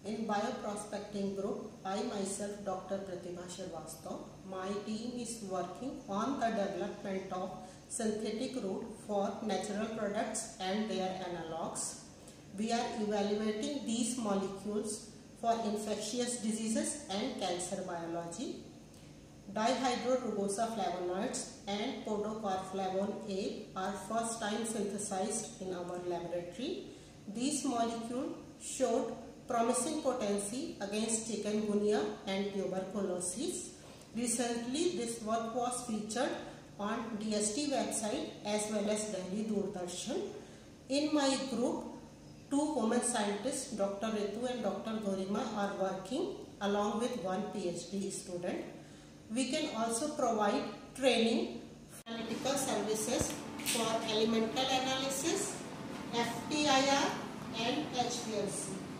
In bioprospecting group, I myself, Dr. Pratibha Shrivastava, my team is working on the development of synthetic route for natural products and their analogues. We are evaluating these molecules for infectious diseases and cancer biology. Dihydrorugosa flavonoids and podocarflavone A are first time synthesized in our laboratory. These molecules showed promising potency against chikungunya and tuberculosis. Recently, this work was featured on DST website as well as Delhi Doordarshan. In my group, two women scientists, Dr. Ritu and Dr. Gorima, are working along with one PhD student. We can also provide training, analytical services for elemental analysis, FTIR and HPLC.